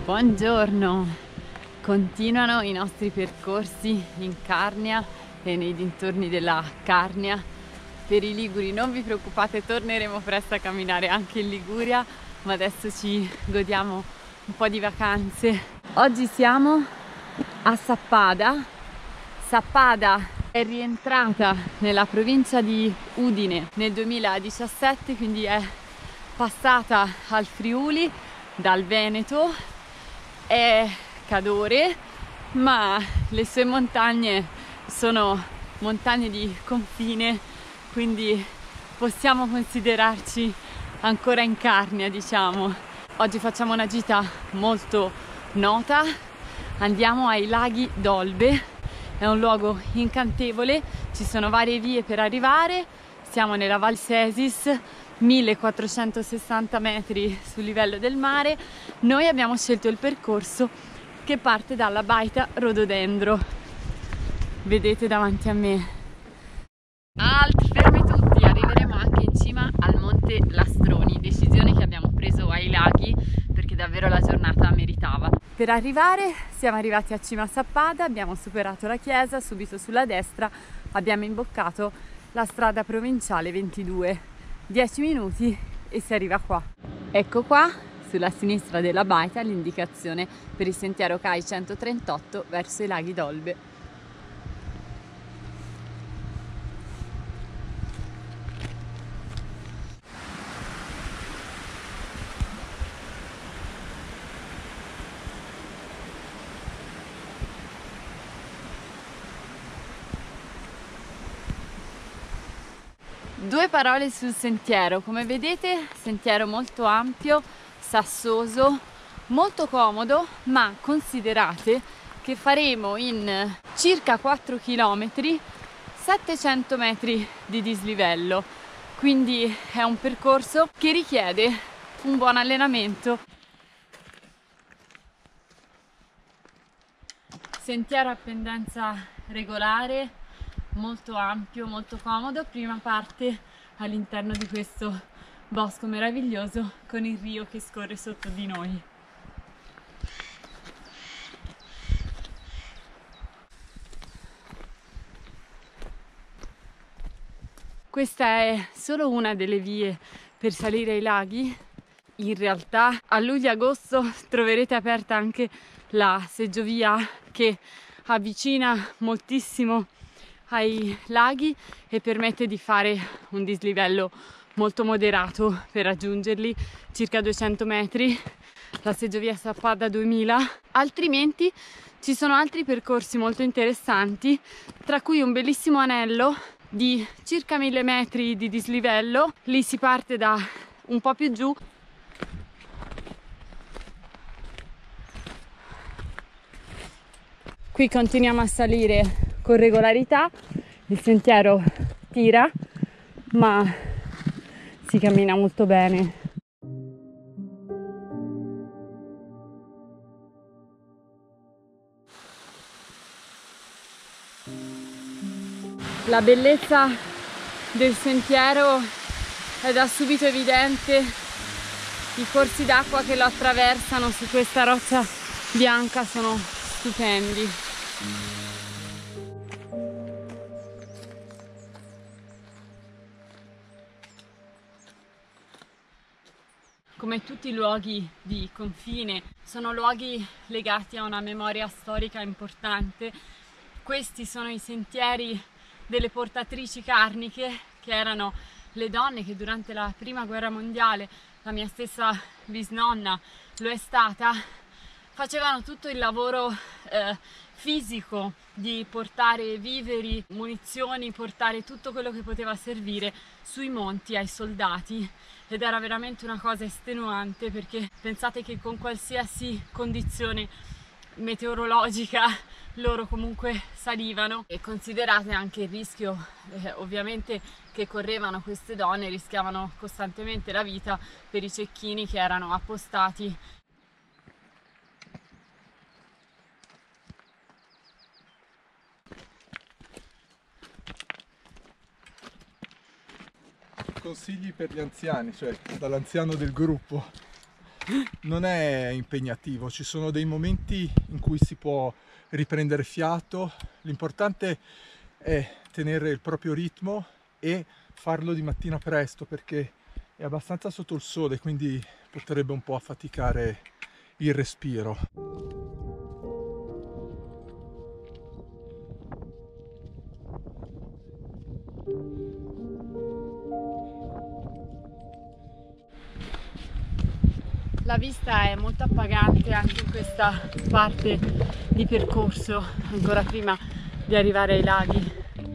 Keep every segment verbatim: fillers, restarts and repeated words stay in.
Buongiorno, continuano i nostri percorsi in Carnia e nei dintorni della Carnia. Per i liguri non vi preoccupate, torneremo presto a camminare anche in Liguria, ma adesso ci godiamo un po' di vacanze. Oggi siamo a Sappada. Sappada è rientrata nella provincia di Udine nel duemiladiciassette, quindi è passata al Friuli dal Veneto. È Cadore, ma le sue montagne sono montagne di confine, quindi possiamo considerarci ancora in Carnia, diciamo. Oggi facciamo una gita molto nota, andiamo ai laghi d'Olbe, è un luogo incantevole, ci sono varie vie per arrivare, siamo nella Val Sesis, millequattrocentosessanta metri sul livello del mare. Noi abbiamo scelto il percorso che parte dalla baita Rododendro, vedete davanti a me. Alt, fermi tutti, arriveremo anche in cima al Monte Lastroni, decisione che abbiamo preso ai laghi perché davvero la giornata meritava. Per arrivare siamo arrivati a cima a Sappada, abbiamo superato la chiesa, subito sulla destra abbiamo imboccato la strada provinciale ventidue. dieci minuti e si arriva qua. Ecco qua, sulla sinistra della baita, l'indicazione per il sentiero C A I centotrentotto verso i laghi d'Olbe. Due parole sul sentiero. Come vedete, sentiero molto ampio, sassoso, molto comodo, ma considerate che faremo in circa quattro chilometri settecento metri di dislivello, quindi è un percorso che richiede un buon allenamento. Sentiero a pendenza regolare, molto ampio, molto comodo, prima parte all'interno di questo bosco meraviglioso con il rio che scorre sotto di noi. Questa è solo una delle vie per salire ai laghi. In realtà a luglio-agosto troverete aperta anche la seggiovia che avvicina moltissimo ai laghi e permette di fare un dislivello molto moderato per raggiungerli, circa duecento metri, la seggiovia Sappada duemila. Altrimenti ci sono altri percorsi molto interessanti, tra cui un bellissimo anello di circa mille metri di dislivello. Lì si parte da un po' più giù. Qui continuiamo a salire con regolarità, il sentiero tira, ma si cammina molto bene. La bellezza del sentiero è da subito evidente, i corsi d'acqua che lo attraversano su questa roccia bianca sono stupendi. Come tutti i luoghi di confine, sono luoghi legati a una memoria storica importante. Questi sono i sentieri delle portatrici carniche, che erano le donne che durante la prima guerra mondiale, la mia stessa bisnonna lo è stata, facevano tutto il lavoro eh, fisico di portare viveri, munizioni, portare tutto quello che poteva servire sui monti ai soldati. Ed era veramente una cosa estenuante, perché pensate che con qualsiasi condizione meteorologica loro comunque salivano, e considerate anche il rischio eh, ovviamente che correvano queste donne, rischiavano costantemente la vita per i cecchini che erano appostati. Consigli per gli anziani, cioè dall'anziano del gruppo. non è impegnativo, ci sono dei momenti in cui si può riprendere fiato, l'importante è tenere il proprio ritmo e farlo di mattina presto perché è abbastanza sotto il sole, quindi potrebbe un po' affaticare il respiro. La vista è molto appagante anche in questa parte di percorso, ancora prima di arrivare ai laghi.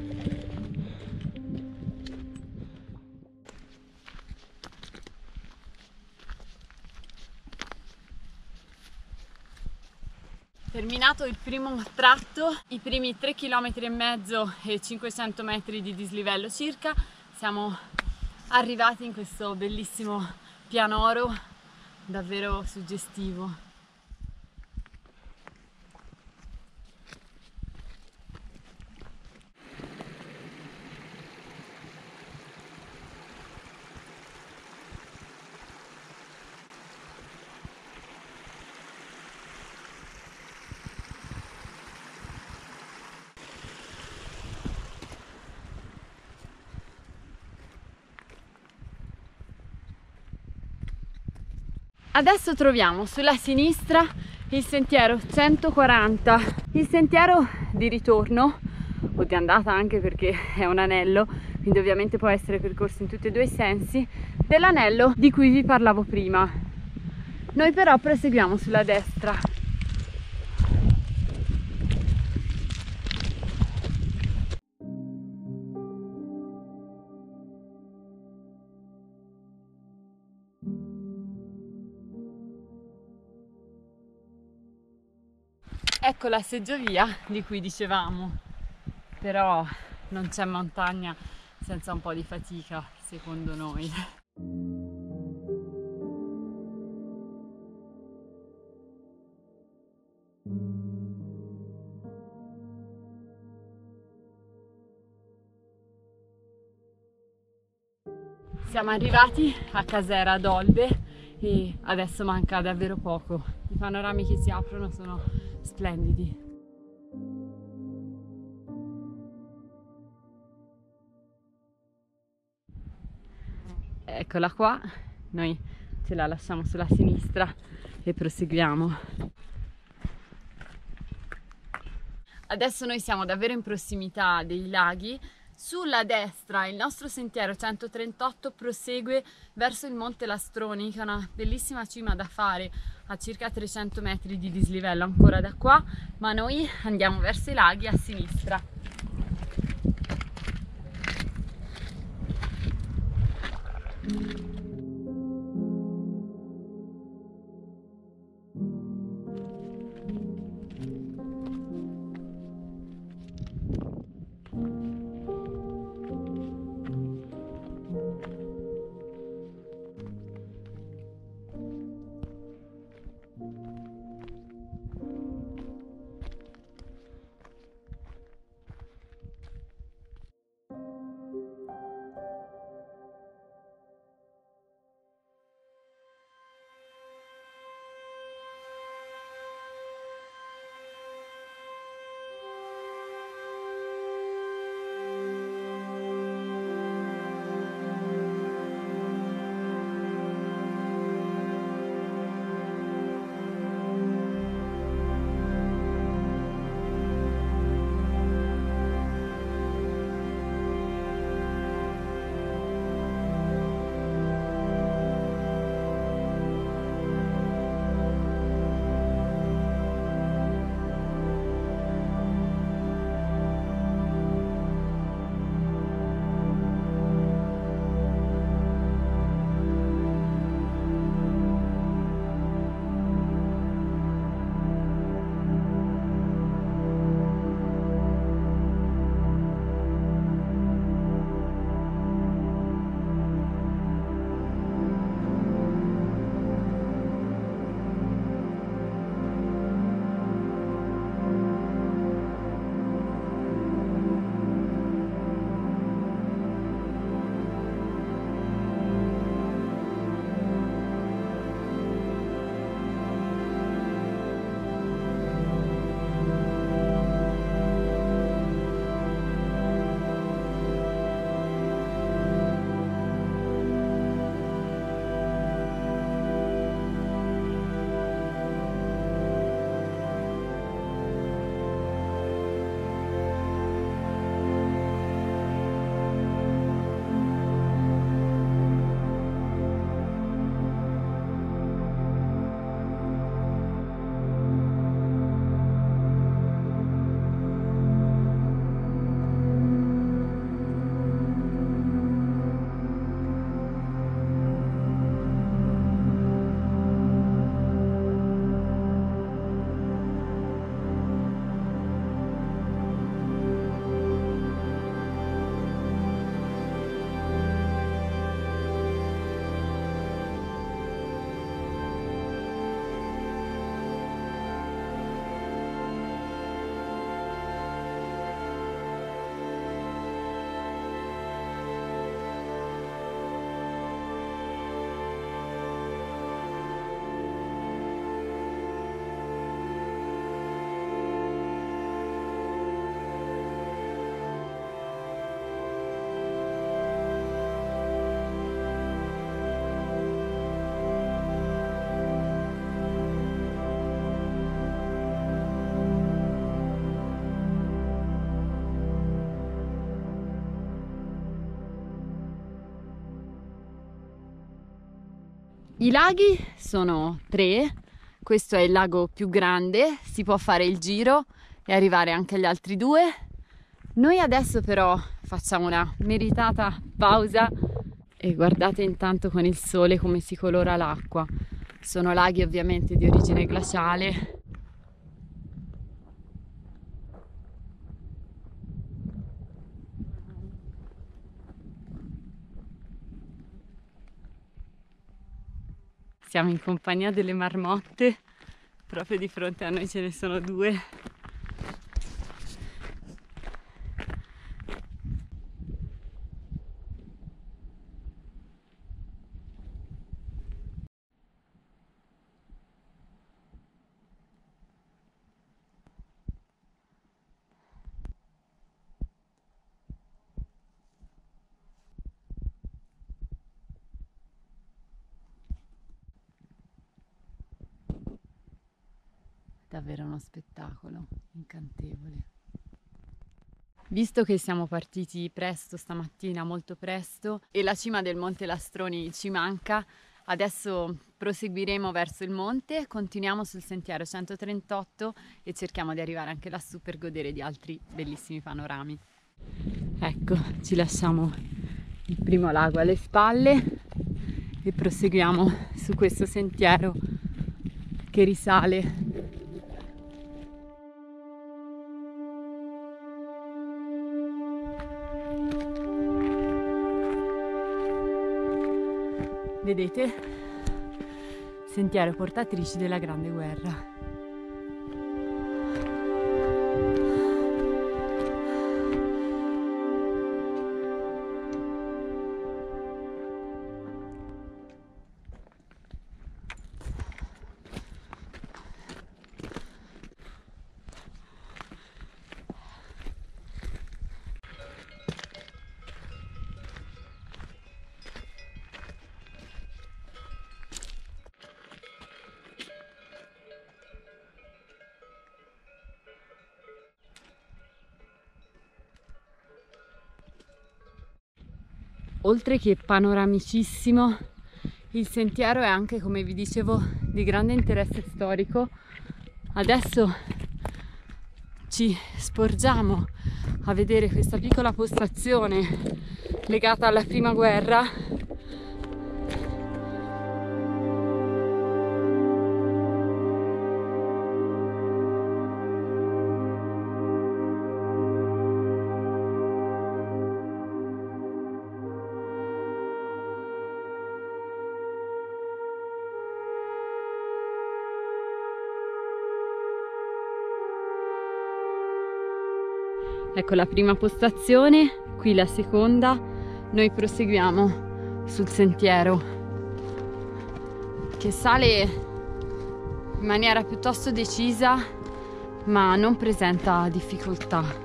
Terminato il primo tratto, i primi tre chilometri e mezzo e cinquecento metri di dislivello circa, siamo arrivati in questo bellissimo pianoro davvero suggestivo. Adesso troviamo sulla sinistra il sentiero centoquaranta, il sentiero di ritorno o di andata anche perché è un anello, quindi ovviamente può essere percorso in tutti e due i sensi, dell'anello di cui vi parlavo prima. Noi però proseguiamo sulla destra. Ecco la seggiovia di cui dicevamo, però non c'è montagna senza un po' di fatica, secondo noi. Siamo arrivati a Casera d'Olbe e adesso manca davvero poco. I panorami che si aprono sono splendidi. Eccola qua, noi ce la lasciamo sulla sinistra e proseguiamo. Adesso noi siamo davvero in prossimità dei laghi. Sulla destra il nostro sentiero centotrentotto prosegue verso il Monte Lastroni, che è una bellissima cima da fare a circa trecento metri di dislivello ancora da qua, ma noi andiamo verso i laghi a sinistra. I laghi sono tre, questo è il lago più grande, si può fare il giro e arrivare anche agli altri due. Noi adesso però facciamo una meritata pausa e guardate intanto con il sole come si colora l'acqua. Sono laghi ovviamente di origine glaciale. Siamo in compagnia delle marmotte, proprio di fronte a noi ce ne sono due. Davvero uno spettacolo incantevole. Visto che siamo partiti presto stamattina, molto presto, e la cima del Monte Lastroni ci manca, adesso proseguiremo verso il monte, continuiamo sul sentiero centotrentotto e cerchiamo di arrivare anche lassù per godere di altri bellissimi panorami. Ecco, ci lasciamo il primo lago alle spalle e proseguiamo su questo sentiero che risale. Vedete? Sentiero portatrici della Grande Guerra. Oltre che panoramicissimo, il sentiero è anche, come vi dicevo, di grande interesse storico. Adesso ci sporgiamo a vedere questa piccola postazione legata alla prima guerra. Ecco la prima postazione, qui la seconda. Noi proseguiamo sul sentiero che sale in maniera piuttosto decisa, ma non presenta difficoltà.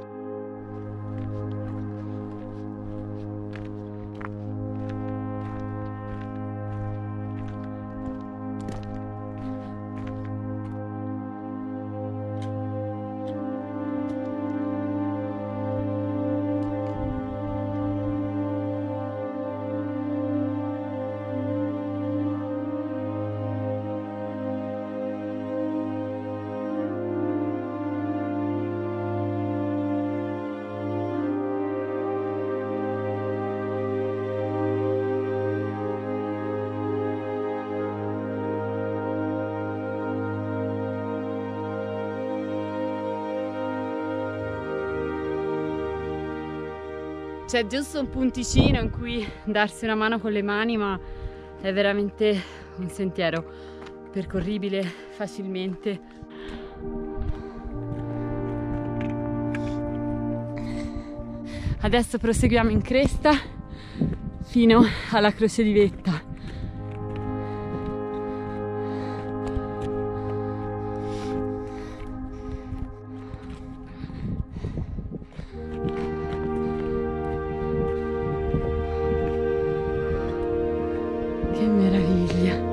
C'è giusto un punticino in cui darsi una mano con le mani, ma è veramente un sentiero percorribile facilmente. Adesso proseguiamo in cresta fino alla Croce di Vetta. Che meraviglia!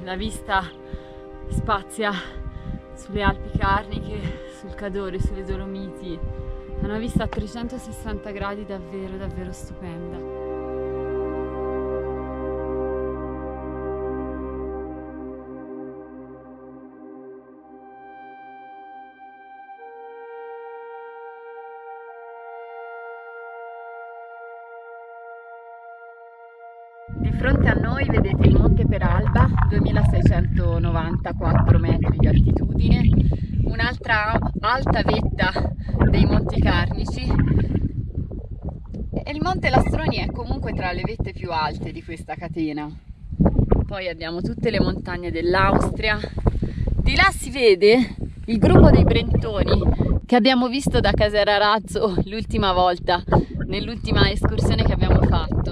La vista spazia sulle Alpi Carniche, sul Cadore, sulle Dolomiti. È una vista a trecentosessanta gradi davvero, davvero stupenda. Di fronte a noi vedete il Monte Peralba, duemilaseicentonovantaquattro metri di altitudine, un'altra alta vetta dei Monti Carnici, e il Monte Lastroni è comunque tra le vette più alte di questa catena. Poi abbiamo tutte le montagne dell'Austria. Di là si vede il gruppo dei Brentoni che abbiamo visto da Caserarazzo l'ultima volta, nell'ultima escursione che abbiamo fatto.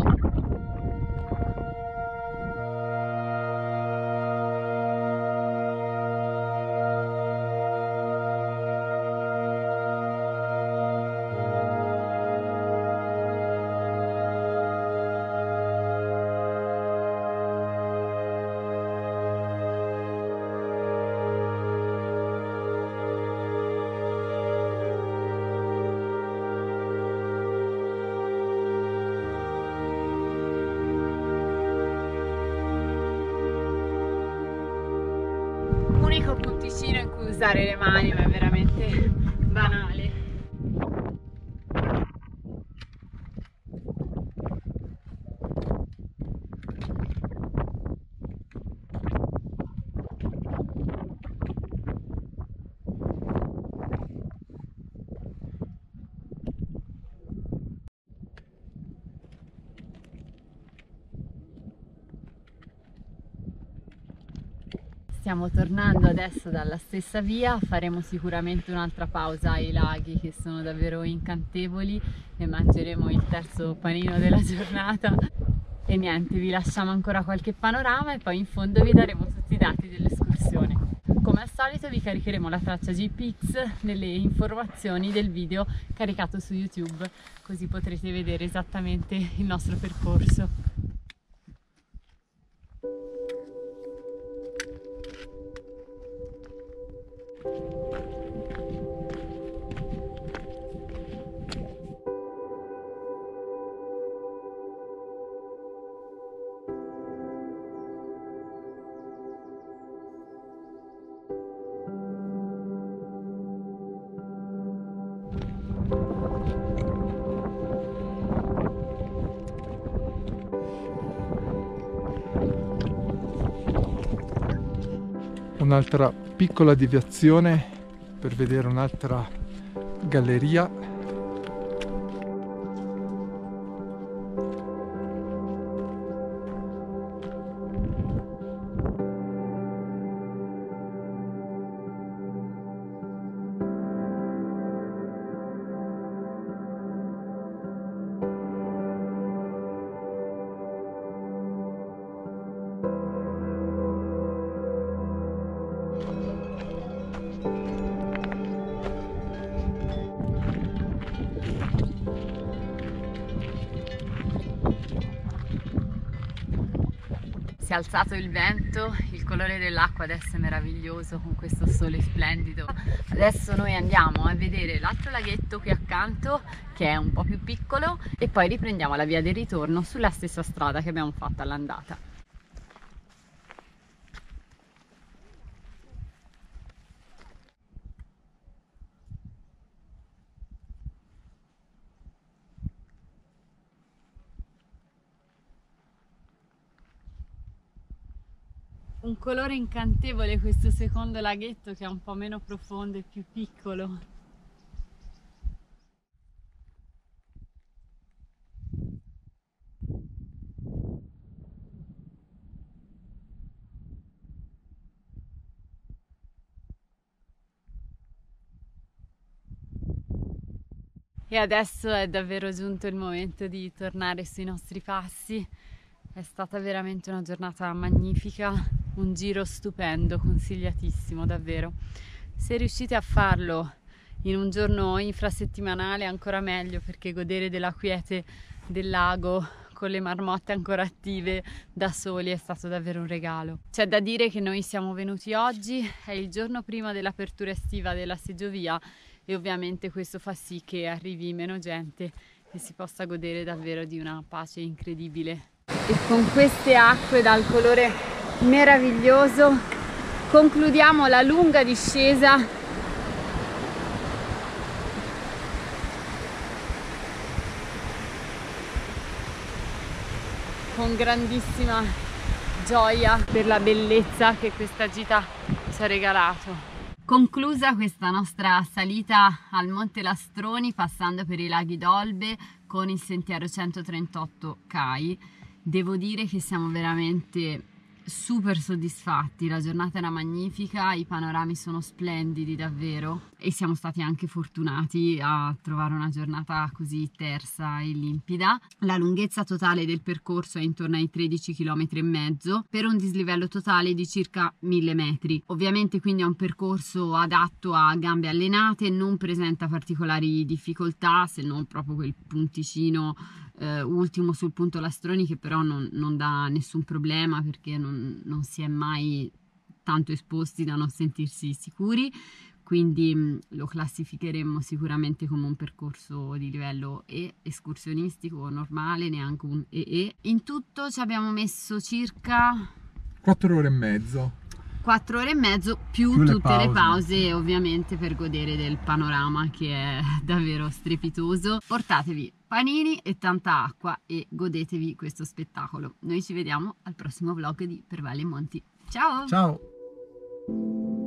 L'unico punticino in cui usare le mani, ma è veramente banale. Stiamo tornando adesso dalla stessa via, faremo sicuramente un'altra pausa ai laghi che sono davvero incantevoli e mangeremo il terzo panino della giornata. E niente, vi lasciamo ancora qualche panorama e poi in fondo vi daremo tutti i dati dell'escursione. Come al solito vi caricheremo la traccia G P X nelle informazioni del video caricato su YouTube, così potrete vedere esattamente il nostro percorso. Un'altra piccola deviazione per vedere un'altra galleria. Si è alzato il vento, il colore dell'acqua adesso è meraviglioso con questo sole splendido. Adesso noi andiamo a vedere l'altro laghetto qui accanto, che è un po' più piccolo, e poi riprendiamo la via del ritorno sulla stessa strada che abbiamo fatto all'andata. Un colore incantevole questo secondo laghetto, che è un po' meno profondo e più piccolo. E adesso è davvero giunto il momento di tornare sui nostri passi. È stata veramente una giornata magnifica, un giro stupendo, consigliatissimo davvero. Se riuscite a farlo in un giorno infrasettimanale ancora meglio, perché godere della quiete del lago con le marmotte ancora attive da soli è stato davvero un regalo. C'è da dire che noi siamo venuti oggi, è il giorno prima dell'apertura estiva della seggiovia e ovviamente questo fa sì che arrivi meno gente e si possa godere davvero di una pace incredibile. E con queste acque dal colore meraviglioso concludiamo la lunga discesa con grandissima gioia per la bellezza che questa gita ci ha regalato. Conclusa questa nostra salita al Monte Lastroni passando per i laghi d'Olbe con il sentiero centotrentotto Cai, devo dire che siamo veramente super soddisfatti, la giornata era magnifica, i panorami sono splendidi davvero e siamo stati anche fortunati a trovare una giornata così tersa e limpida. La lunghezza totale del percorso è intorno ai tredici chilometri e mezzo per un dislivello totale di circa mille metri. Ovviamente quindi è un percorso adatto a gambe allenate, non presenta particolari difficoltà se non proprio quel punticino Uh, ultimo sul punto Lastroni che però non, non dà nessun problema perché non, non si è mai tanto esposti da non sentirsi sicuri, quindi mh, lo classificheremmo sicuramente come un percorso di livello E, escursionistico normale, neanche un E E. In tutto ci abbiamo messo circa quattro ore e mezzo. quattro ore e mezzo più, più tutte le pause. le pause ovviamente per godere del panorama che è davvero strepitoso. Portatevi panini e tanta acqua e godetevi questo spettacolo. Noi ci vediamo al prossimo vlog di Per Valli e Monti. Ciao! Ciao!